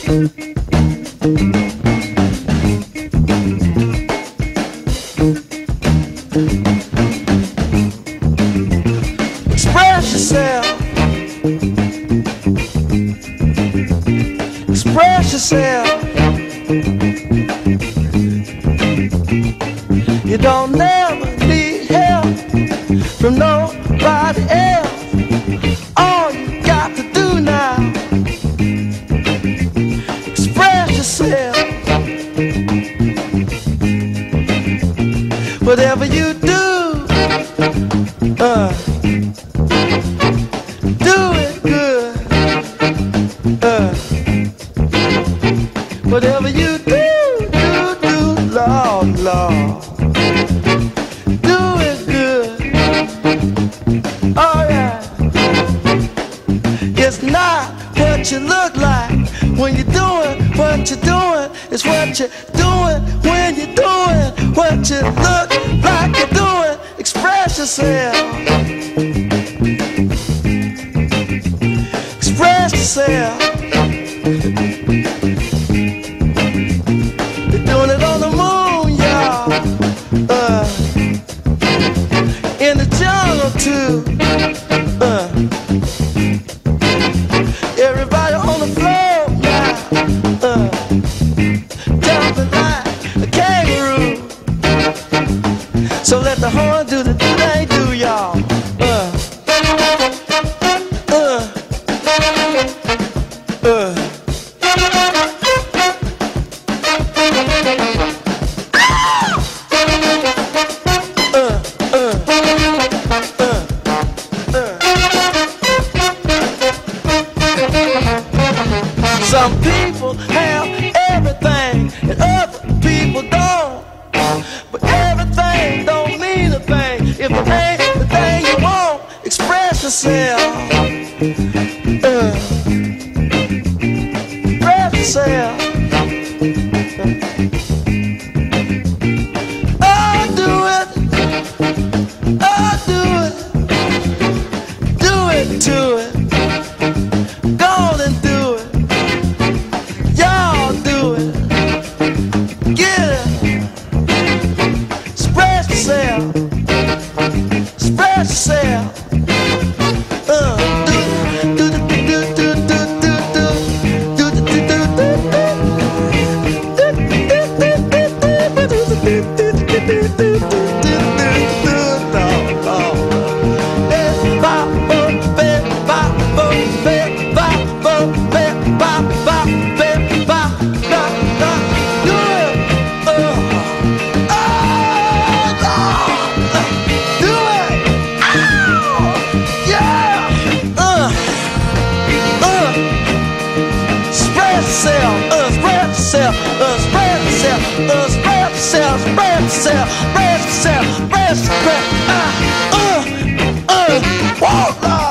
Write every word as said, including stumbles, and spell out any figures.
Express yourself. Express yourself. You don't never need help from nobody else. All you got to do now, express yourself. Whatever you do, uh, do it good. Uh, whatever you do, do, do, Lord, Lord. Do it good. Oh yeah. It's not what you look like when you're doing what you're doing. It's what you're doing when you're doing what you look like you're doing. Express yourself. Express yourself. They're doing it on the moon, y'all. Uh, in the jungle too. Uh, everybody on the floor now. Uh, jumping like a kangaroo. So let the horn do the do they do, y'all. Uh, uh, uh. Some people have everything and other people don't. But everything don't mean a thing if it ain't the thing you want. Express yourself. Uh, express yourself. Oh, do it. Oh, do it. Do it to it. Go on and do it. Y'all do it. Get it. Express yourself. Express yourself. Uh, do do do do do do do do do do do Spread yourself, spread yourself, spread yourself, spread yourself, uh, uh, uh, whoa, Lord.